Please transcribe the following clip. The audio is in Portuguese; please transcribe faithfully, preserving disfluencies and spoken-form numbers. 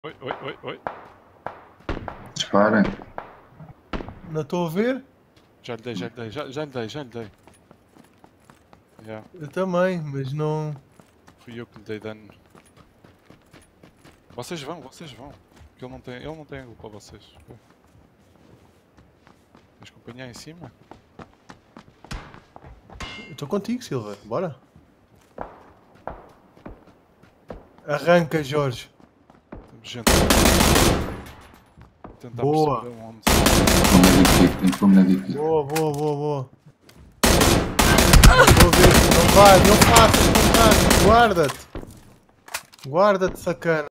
Oi, oi, oi, oi. Disparem. Não estou a ver? Já lhe dei, já lhe dei, já, já lhe dei, já lhe dei. Yeah, Eu também, mas não... fui eu que lhe dei dano. Vocês vão, vocês vão. Porque ele não tem, ele não tem ângulo para vocês. Tens companhia em cima? Eu estou contigo, Silva. Bora. Arranca, Jorge. Temos gente. Vou tentar Boa. perceber aonde. Como é difícil, tem como é difícil. Boa, boa, boa, boa. Estou a ver. Não vai, não faças, não faças. Guarda-te. Guarda-te, sacana.